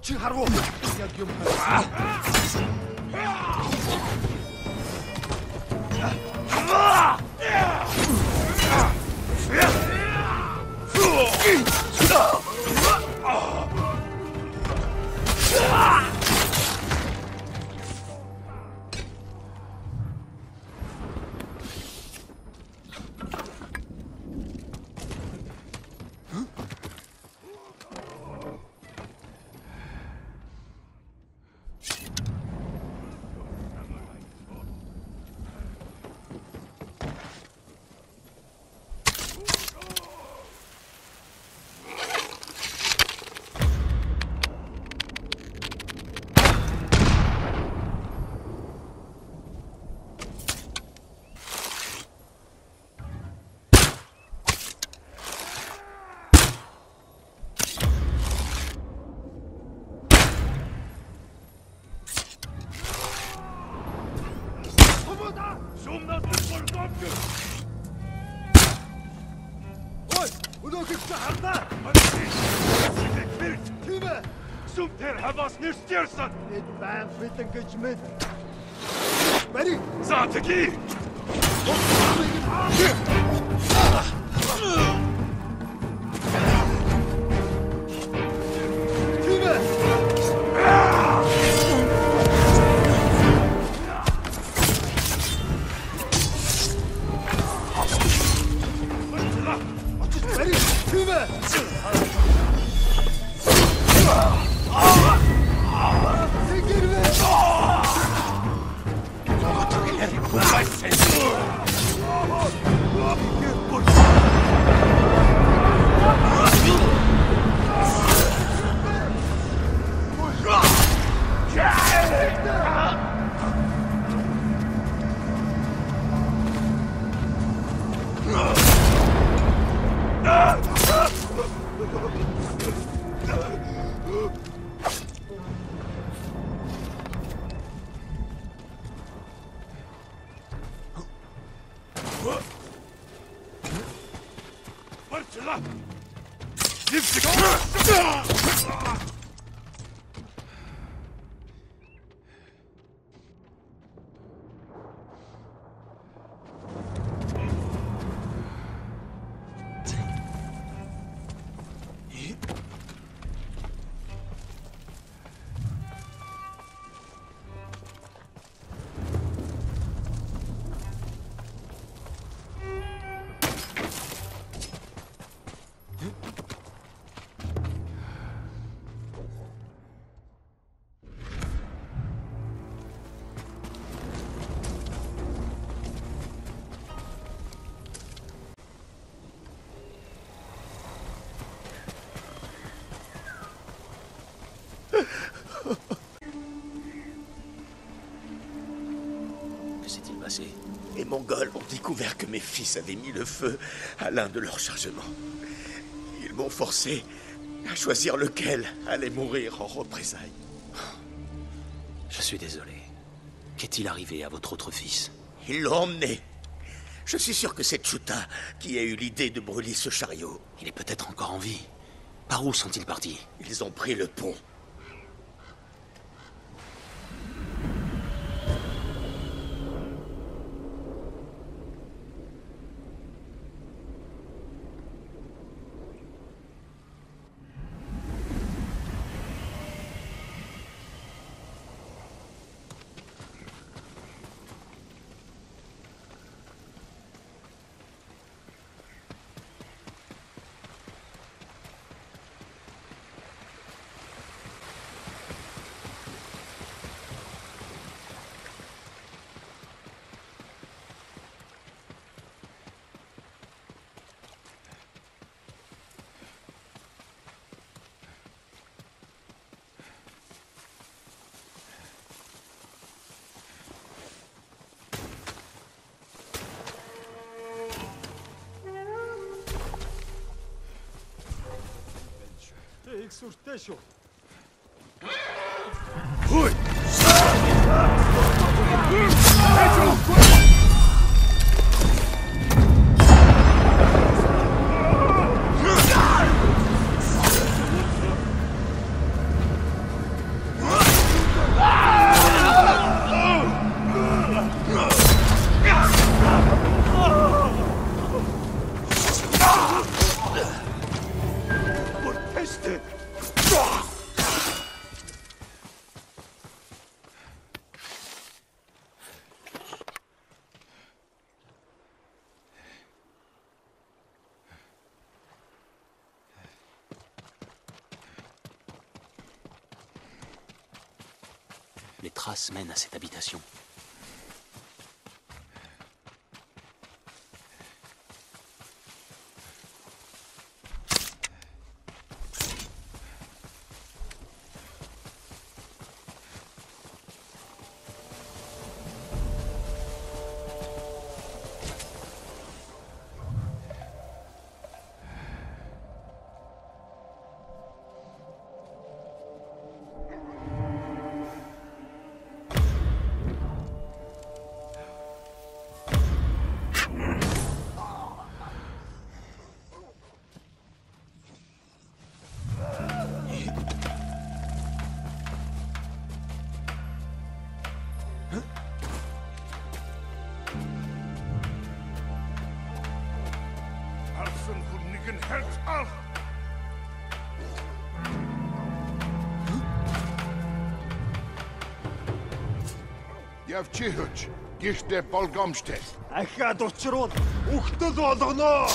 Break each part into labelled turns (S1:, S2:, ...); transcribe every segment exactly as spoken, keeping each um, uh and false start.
S1: 하루 Dit baand met engagement. Ready?
S2: Zateki!
S3: Que s'est-il passé?
S4: Les Mongols ont découvert que mes fils avaient mis le feu à l'un de leurs chargements. Ils m'ont forcé à choisir lequel allait mourir en représailles.
S3: Je suis désolé. Qu'est-il arrivé à votre autre fils?
S4: Ils l'ont emmené. Je suis sûr que c'est Chuta qui a eu l'idée de brûler ce chariot.
S3: Il est peut-être encore en vie. Par où sont-ils partis?
S4: Ils ont pris le pont.
S1: Exortation.
S2: Hui!
S3: Les traces mènent à cette habitation.
S2: Явчихвч гихтээ болгоомжтэй.
S1: Ахаад учруул үхтэл болгоно.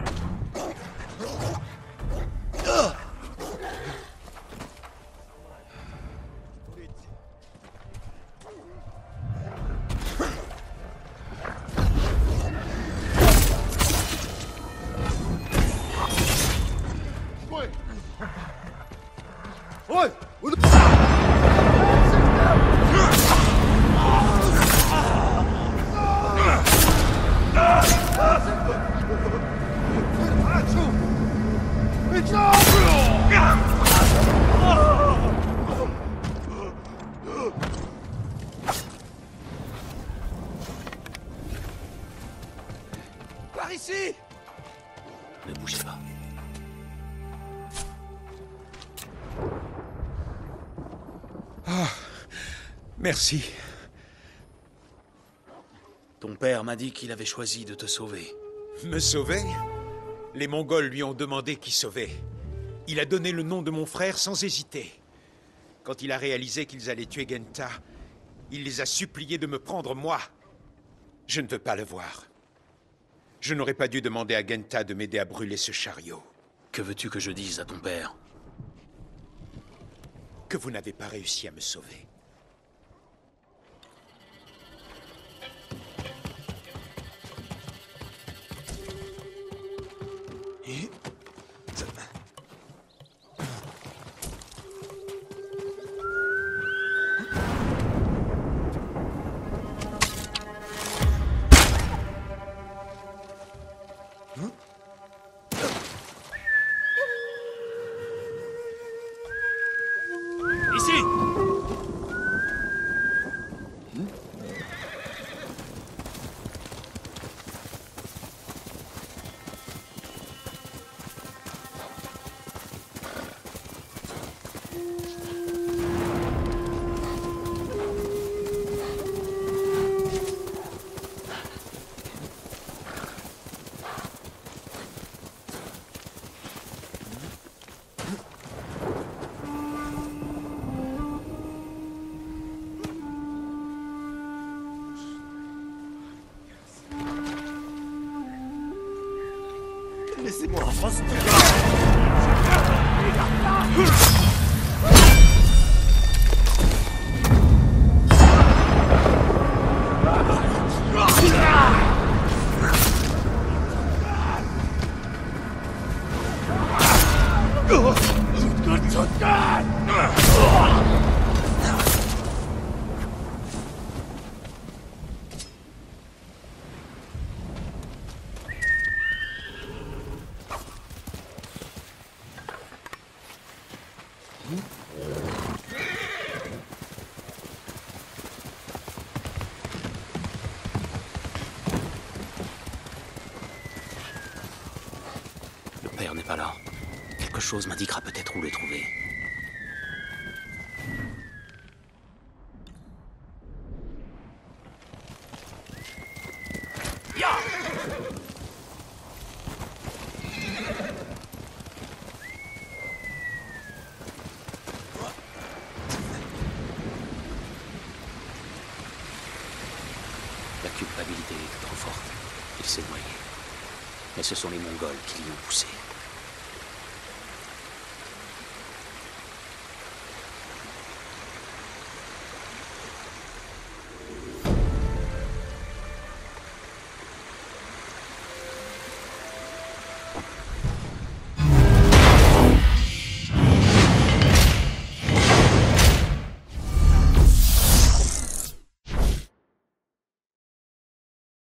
S2: Ой,
S1: Ой!
S3: Par ici! Ne bougez pas.
S4: Merci.
S3: Ton père m'a dit qu'il avait choisi de te sauver.
S5: Me sauver? Les Mongols lui ont demandé qui sauver. Il a donné le nom de mon frère sans hésiter. Quand il a réalisé qu'ils allaient tuer Genta, il les a suppliés de me prendre moi. Je ne veux pas le voir. Je n'aurais pas dû demander à Genta de m'aider à brûler ce chariot.
S3: Que veux-tu que je dise à ton père?
S5: Que vous n'avez pas réussi à me sauver.
S3: Ici!
S1: Laissez-moi en France. Le père n'est pas là. Quelque chose m'indiquera peut-être où le trouver. La culpabilité était trop forte. Il s'est noyé. Mais ce sont les Mongols qui l'y ont poussé.